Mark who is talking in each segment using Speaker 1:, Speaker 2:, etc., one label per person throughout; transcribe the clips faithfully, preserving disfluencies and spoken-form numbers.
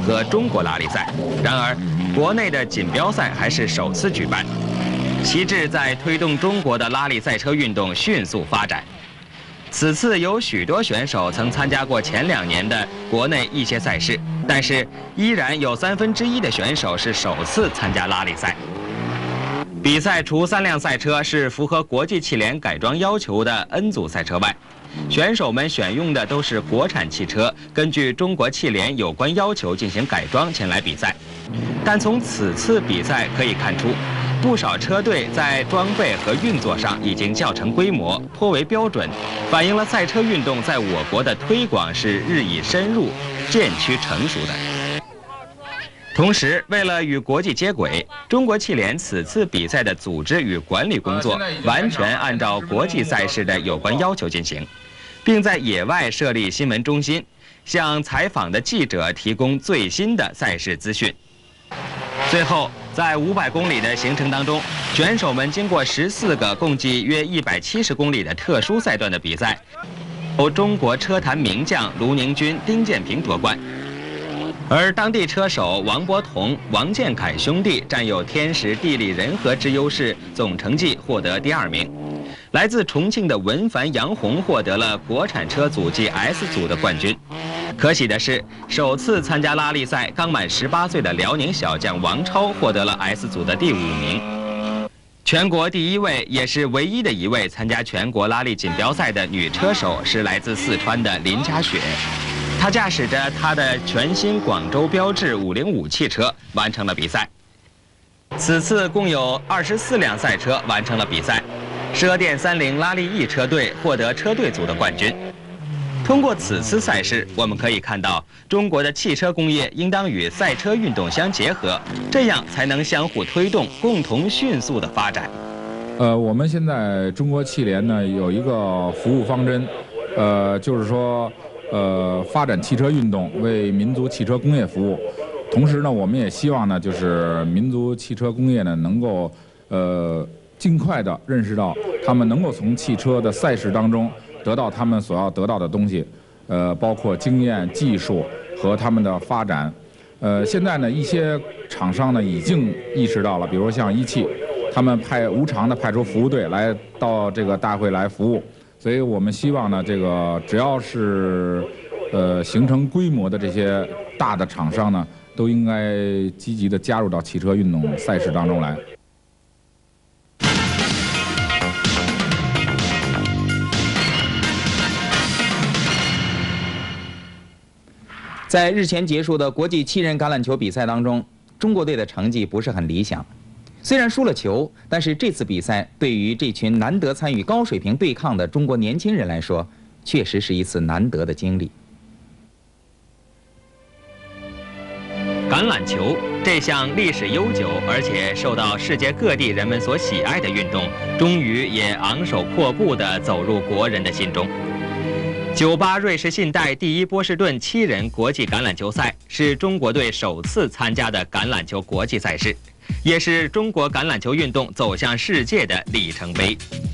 Speaker 1: 和中国拉力赛。然而，国内的锦标赛还是首次举办，其志在推动中国的拉力赛车运动迅速发展。此次有许多选手曾参加过前两年的国内一些赛事，但是依然有三分之一的选手是首次参加拉力赛。比赛除三辆赛车是符合国际汽联改装要求的 N 组赛车外，选手们选用的都是国产汽车，根据中国汽联有关要求进行改装前来比赛。但从此次比赛可以看出，不少车队在装备和运作上已经较成规模，颇为标准，反映了赛车运动在我国的推广是日益深入、渐趋成熟的。同时，为了与国际接轨，中国汽联此次比赛的组织与管理工作完全按照国际赛事的有关要求进行，并在野外设立新闻中心，向采访的记者提供最新的赛事资讯。最后，在五百公里的行程当中，选手们经过十四个共计约一百七十公里的特殊赛段的比赛，由中国车坛名将卢宁军、丁建平夺冠。而当地车手王伯同、王建凯兄弟占有天时地利人和之优势，总成绩获得第二名。来自重庆的文凡、杨红获得了国产车组及 S 组的冠军。可喜的是，首次参加拉力赛刚满十八岁的辽宁小将王超获得了 S 组的第五名。全国第一位也是唯一的一位参加全国拉力锦标赛的女车手是来自四川的林佳雪。他驾驶着他的全新广州标致五零五汽车完成了比赛。此次共有二十四辆赛车完成了比赛，奢电三菱拉力 E 车队获得车队组的冠军。通过此次赛事，我们可以看到，中国的汽车工业应当与赛车运动相结合，这样才能相互推动，共同迅速的发展。
Speaker 2: 呃，我们现在中国汽联呢有一个服务方针，呃，就是说。呃，发展汽车运动，为民族汽车工业服务。同时呢，我们也希望呢，就是民族汽车工业呢，能够呃尽快的认识到，他们能够从汽车的赛事当中得到他们所要得到的东西，呃，包括经验、技术和他们的发展。呃，现在呢，一些厂商呢已经意识到了，比如像一汽，他们派无偿的派出服务队来到这个大会来服务。所以我们希望呢，这个只要是呃形成规模的这些大的厂商呢，都应该积极的加入到汽车运动赛事当中来。
Speaker 3: 在日前结束的国际七人橄榄球比赛当中，中国队的成绩不是很理想。虽然输了球，但是这次比赛对于这群难得参与高水平对抗的中国年轻人来说，确实是一次难得的经历。
Speaker 1: 橄榄球这项历史悠久而且受到世界各地人们所喜爱的运动，终于也昂首阔步地走入国人的心中。九八瑞士信贷第一波士顿七人国际橄榄球赛是中国队首次参加的橄榄球国际赛事，也是中国橄榄球运动走向世界的里程碑。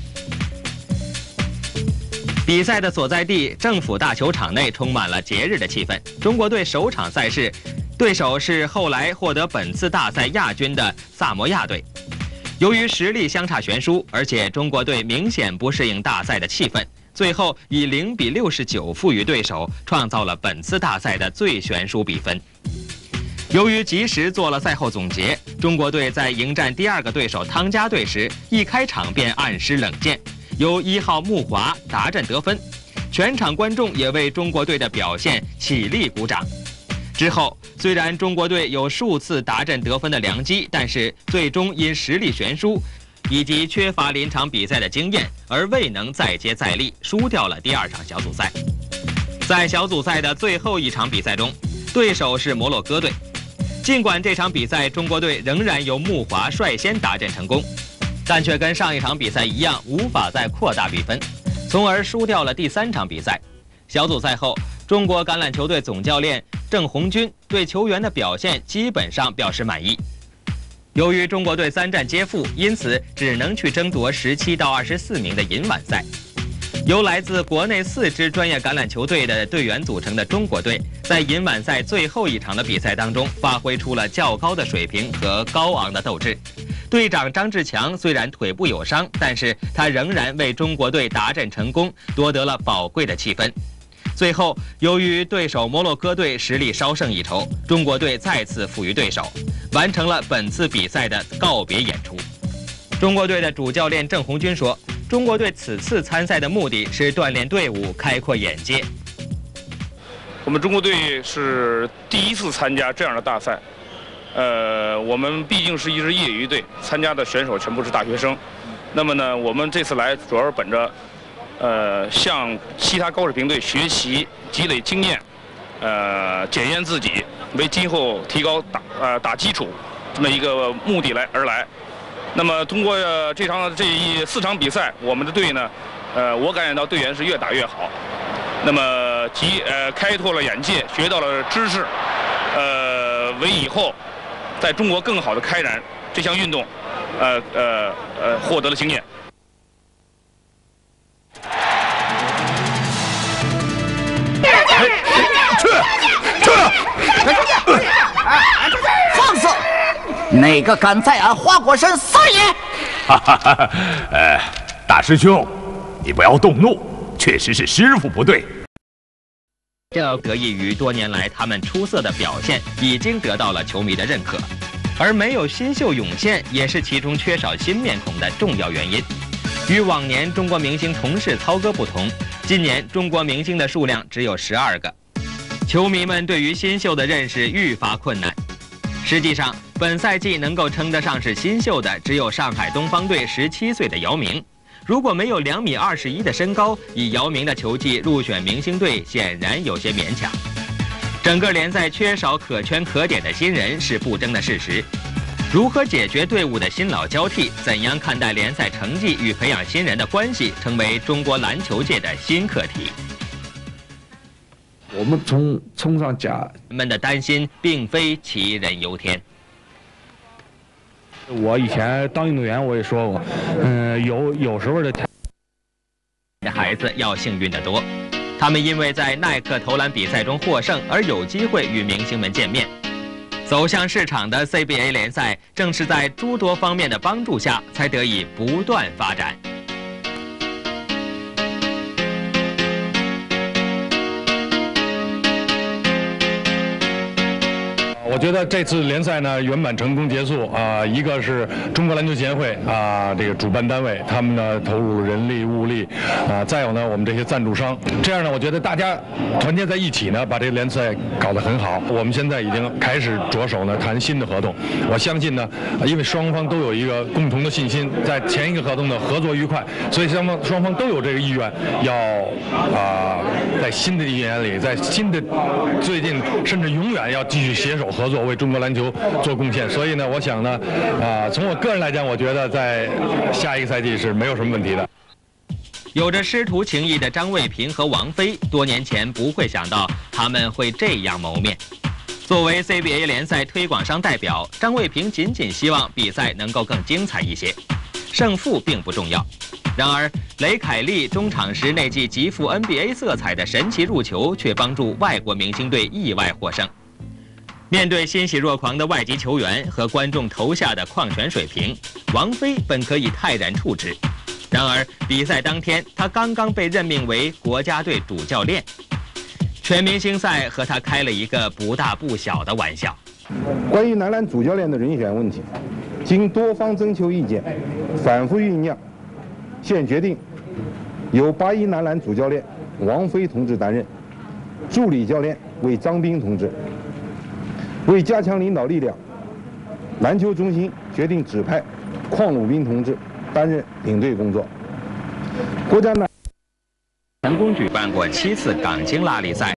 Speaker 1: 比赛的所在地政府大球场内充满了节日的气氛。中国队首场赛事，对手是后来获得本次大赛亚军的萨摩亚队。由于实力相差悬殊，而且中国队明显不适应大赛的气氛，最后以零比六十九负于对手，创造了本次大赛的最悬殊比分。由于及时做了赛后总结，中国队在迎战第二个对手汤加队时，一开场便暗施冷箭，由一号穆华达阵得分，全场观众也为中国队的表现起立鼓掌。之后，虽然中国队有数次达阵得分的良机，但是最终因实力悬殊以及缺乏临场比赛的经验，而未能再接再厉，输掉了第二场小组赛。在小组赛的最后一场比赛中，对手是摩洛哥队。尽管这场比赛中国队仍然由穆华率先达阵成功，但却跟上一场比赛一样，无法再扩大比分，从而输掉了第三场比赛。小组赛后，中国橄榄球队总教练郑红军对球员的表现基本上表示满意。由于中国队三战皆负，因此只能去争夺十七到二十四名的银碗赛。 由来自国内四支专业橄榄球队的队员组成的中国队，在银碗赛最后一场的比赛当中，发挥出了较高的水平和高昂的斗志。队长张志强虽然腿部有伤，但是他仍然为中国队达阵成功，夺得了宝贵的七分。最后，由于对手摩洛哥队实力稍胜一筹，中国队再次负于对手，完成了本次比赛的告别演出。中国队的主教练郑红军说，中国队此次参赛的目的是锻炼队伍，开阔眼界。
Speaker 4: 我们中国队是第一次参加这样的大赛，呃，我们毕竟是一支业余队，参加的选手全部是大学生。那么呢，我们这次来主要是本着，呃，向其他高水平队学习、积累经验，呃，检验自己，为今后提高打呃打基础这么一个目的来而来。那么通过、呃、这场这一四场比赛，我们的队呢，呃，我感觉到队员是越打越好。那么及呃开拓了眼界，学到了知识，呃，为以后在中国更好的开展这项运动，呃呃呃获得了经验。
Speaker 5: 去去！
Speaker 6: 放肆！哪个敢在俺花果山撒野？
Speaker 5: 哈哈哈！呃，大师兄，你不要动怒，确实是师傅不对。
Speaker 1: 这得益于多年来他们出色的表现，已经得到了球迷的认可，而没有新秀涌现，也是其中缺少新面孔的重要原因。与往年中国明星同事操戈不同，今年中国明星的数量只有十二个，球迷们对于新秀的认识愈发困难。实际上，本赛季能够称得上是新秀的，只有上海东方队十七岁的姚明。如果没有两米二十一的身高，以姚明的球技入选明星队显然有些勉强。整个联赛缺少可圈可点的新人是不争的事实。如何解决队伍的新老交替，怎样看待联赛成绩与培养新人的关系，成为中国篮球界的新课题。
Speaker 7: 我们从冲上甲，
Speaker 1: 人们的担心并非杞人忧天。
Speaker 7: 我以前当运动员，我也说过，嗯，有有时候的
Speaker 1: 孩子要幸运得多，他们因为在耐克投篮比赛中获胜而有机会与明星们见面。走向市场的 C B A 联赛，正是在诸多方面的帮助下，才得以不断发展。
Speaker 7: 我觉得这次联赛呢圆满成功结束啊、呃，一个是中国篮球协会啊、呃，这个主办单位，他们呢投入人力物力啊、呃，再有呢我们这些赞助商，这样呢我觉得大家团结在一起呢，把这个联赛搞得很好。我们现在已经开始着手呢谈新的合同，我相信呢，因为双方都有一个共同的信心，在前一个合同的合作愉快，所以双方双方都有这个意愿，要啊、呃、在新的一年里，在新的最近甚至永远要继续携手合作。合作为中国篮球做贡献，所以呢，我想呢，啊、呃，从我个人来讲，我觉得在下一个赛季是没有什么问题的。
Speaker 1: 有着师徒情谊的张卫平和王菲，多年前不会想到他们会这样谋面。作为 C B A 联赛推广商代表，张卫平仅仅希望比赛能够更精彩一些，胜负并不重要。然而，雷凯利中场时那记极富 N B A 色彩的神奇入球，却帮助外国明星队意外获胜。面对欣喜若狂的外籍球员和观众投下的矿泉水瓶，王菲本可以泰然处之。然而，比赛当天，她刚刚被任命为国家队主教练，全明星赛和她开了一个不大不小的玩笑。
Speaker 8: 关于男篮主教练的人选问题，经多方征求意见，反复酝酿，现决定由八一男篮主教练王菲同志担任，助理教练为张斌同志。为加强领导力量，篮球中心决定指派邝鲁斌同志担任领队工作。国家男
Speaker 1: 成功举办过七次港青拉力赛。